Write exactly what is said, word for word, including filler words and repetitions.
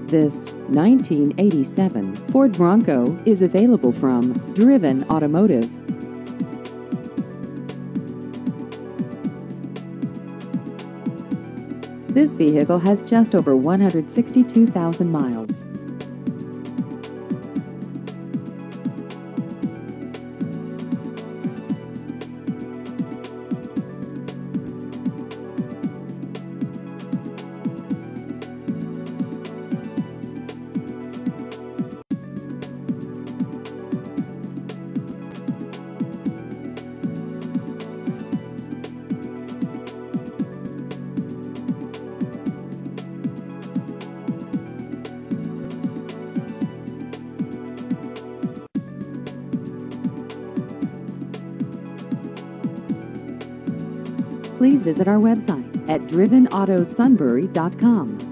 This nineteen eighty-seven Ford Bronco is available from Driven Automotive. This vehicle has just over one hundred sixty-two thousand miles. Please visit our website at driven auto sunbury dot com.